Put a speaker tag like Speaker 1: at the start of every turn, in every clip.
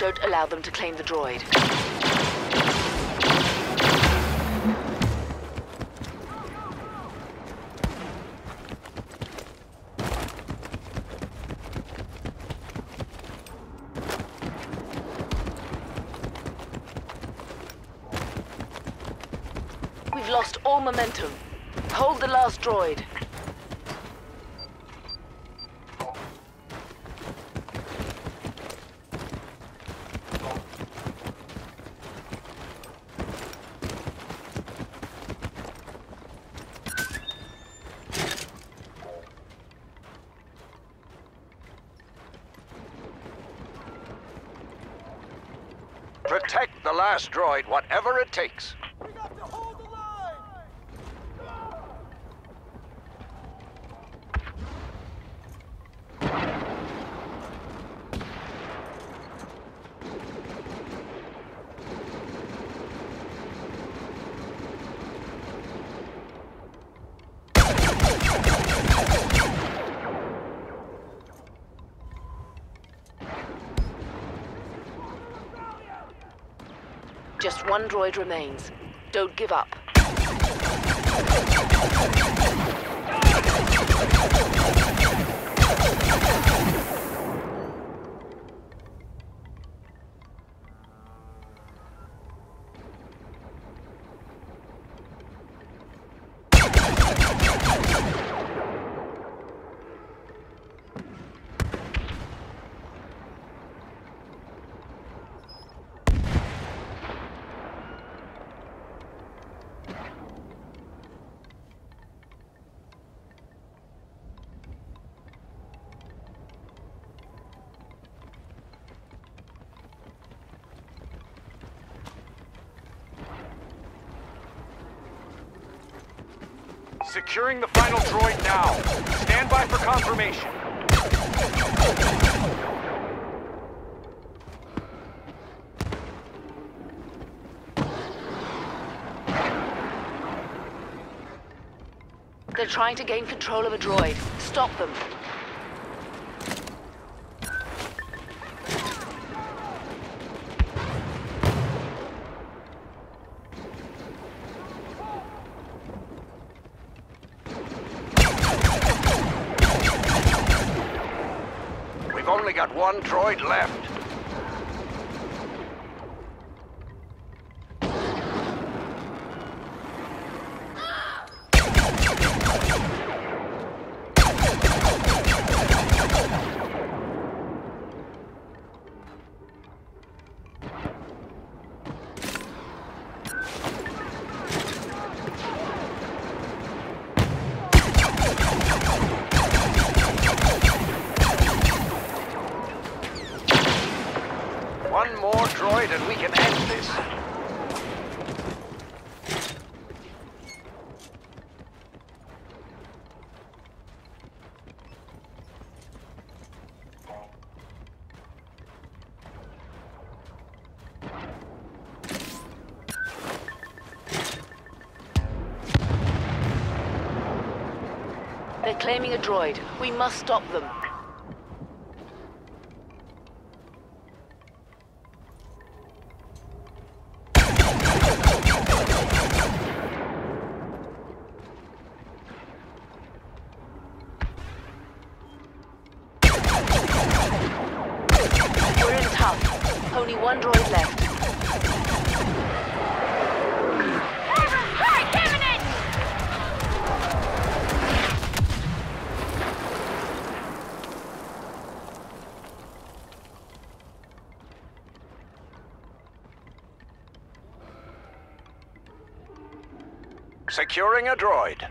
Speaker 1: Don't allow them to claim the droid. We've lost all momentum. Hold the last droid.
Speaker 2: Protect the last droid, whatever it takes.
Speaker 3: We got to hold the line!
Speaker 1: Just one droid remains. Don't give up.
Speaker 4: Securing the final droid now. Stand by for confirmation.
Speaker 1: They're trying to gain control of a droid. Stop them.
Speaker 2: We've only got one droid left. One more droid and we can end this.
Speaker 1: They're claiming a droid. We must stop them. We're in tough. Only one droid left.
Speaker 2: Securing a droid.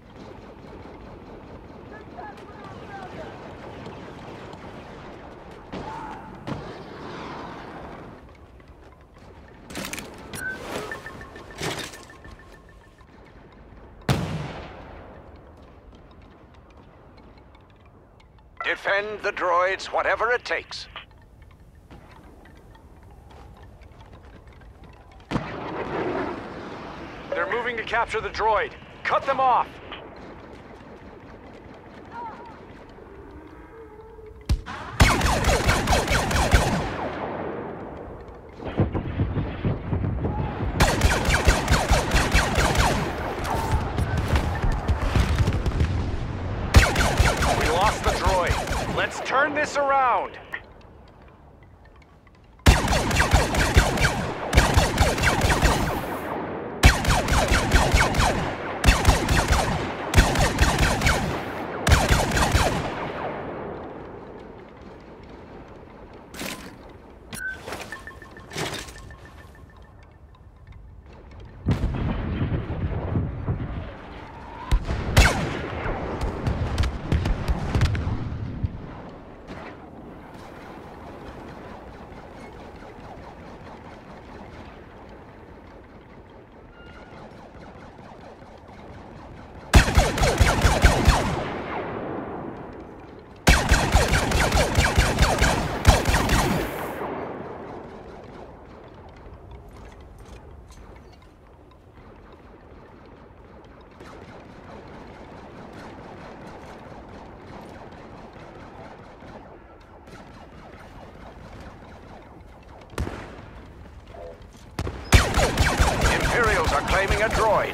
Speaker 2: Defend the droids, whatever it takes.
Speaker 4: They're moving to capture the droid. Cut them off! Let's turn this around.
Speaker 2: Imperials are claiming a droid.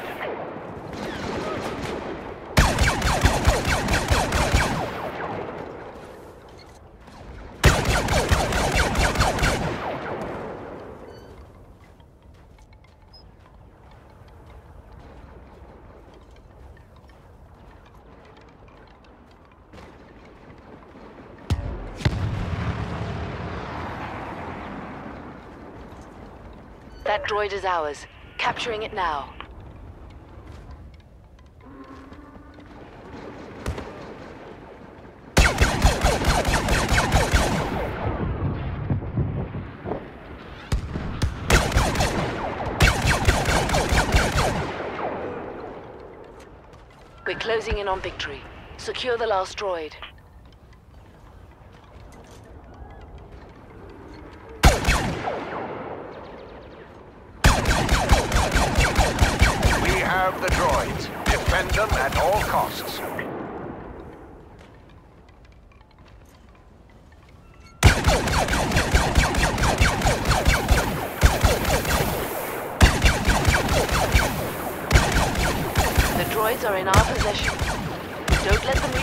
Speaker 1: That droid is ours. Capturing it now. We're closing in on victory. Secure the last droid.
Speaker 2: We have the droids. Defend them at all costs.
Speaker 1: The droids are in our possession. Don't let them